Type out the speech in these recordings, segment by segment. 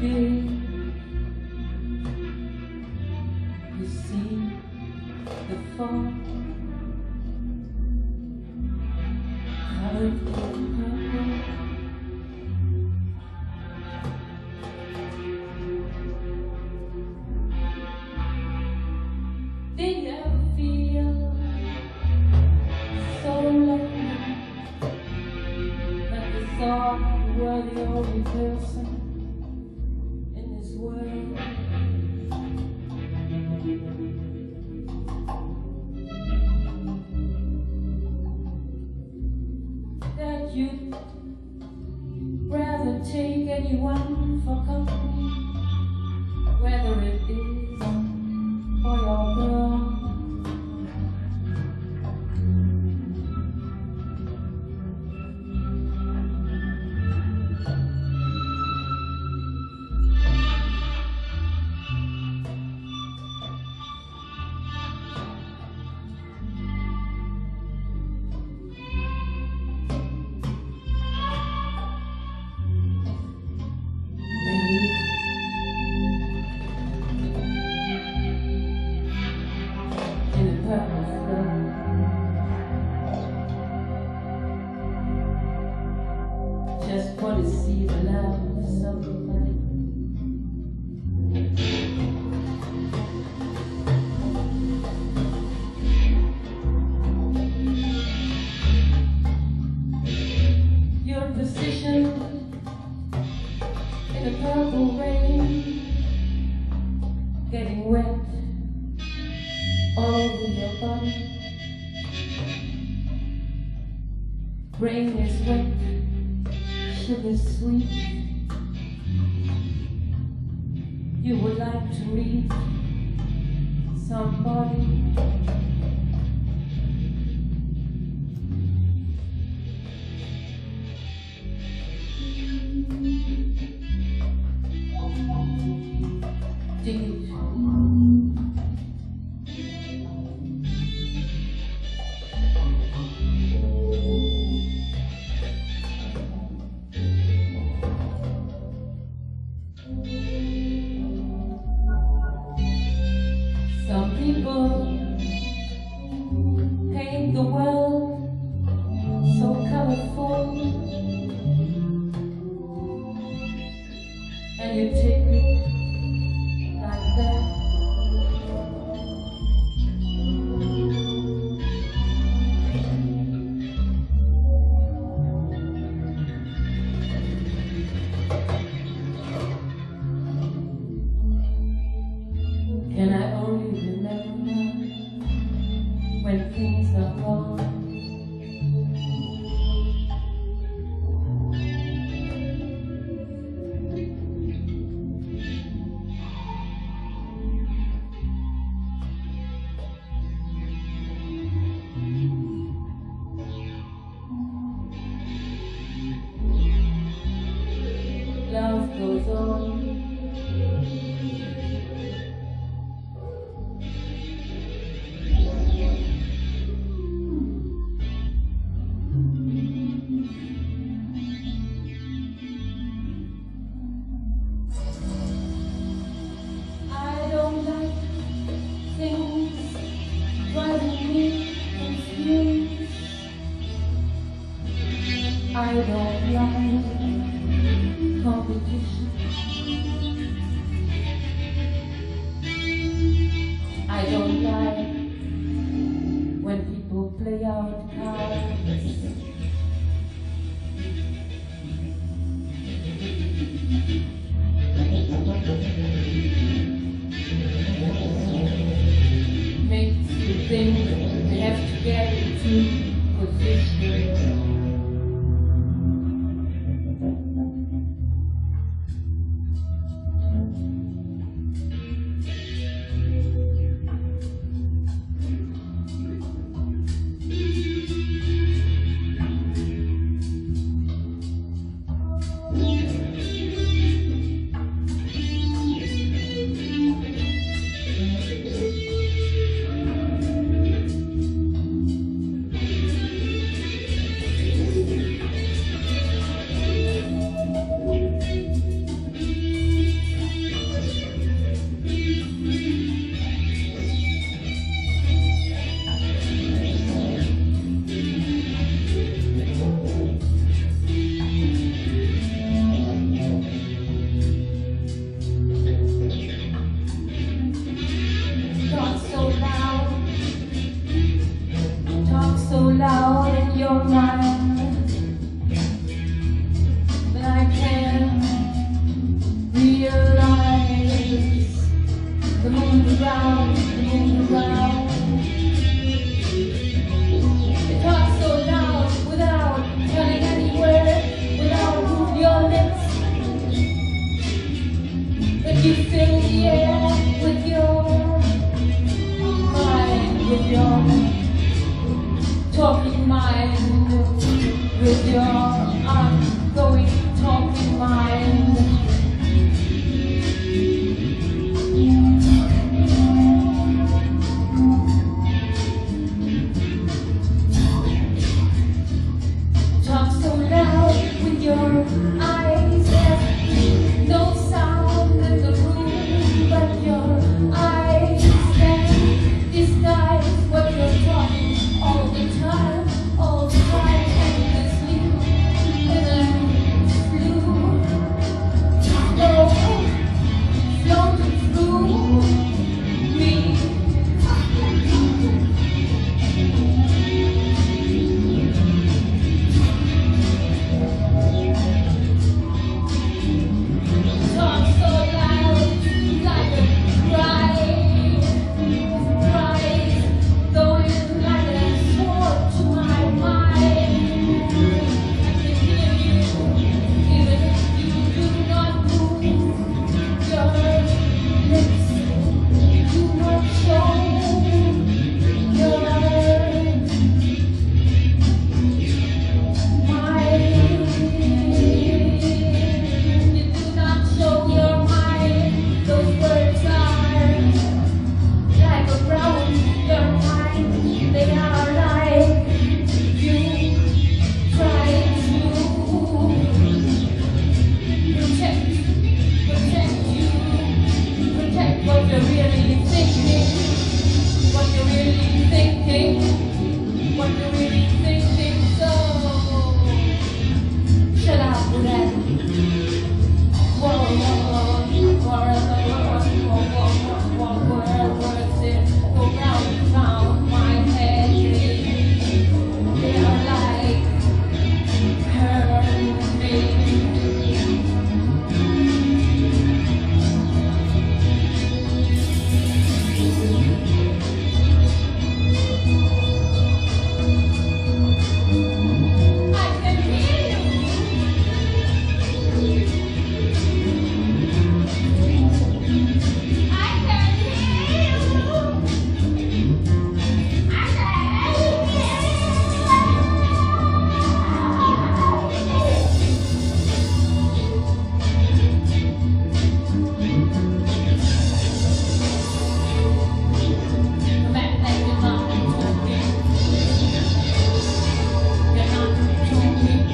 begin. You see the fall colored in purple. Did you ever feel so lonely that you thought you were the only person in this world? That you'd rather take anyone for company, whether it is for your girl. Just want to see the love of somebody. Your position in the purple rain, getting wet all over your body. Rain is wet, sugar sweet. You would like to meet somebody. Dig it. Some people paint the world so colorful, and you take it like that. Can I only remember when things are wrong? Love goes on. I don't like things driving me confused. I don't like competition. I don't like when people play out cards. Makes you think they have to get into position. moved around, moved around. You talk so loud without telling anywhere, without moving your lips. But you fill the air with your mind, with your talking mind, with your ongoing talking mind. Talk so loud with your eyes, there's no sound in the room, but your eyes can disguise what you're talking all the time, endlessly, floating through me. Talk so loud, like a cry, going like a sword to my mind. I can hear you, even if you do not move your lips, do not show your mind. You do not show your mind. Those words are like a brown your mind. They are like you try to protect what you're really thinking, what you're really thinking, what you're really thinking. So shut up with that. Words that go round and round my head. They are like hurting me. I can hear you. I can hear you. I can hear you. No matter that you're not talking, you're not talking.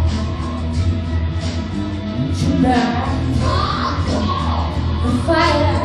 The fire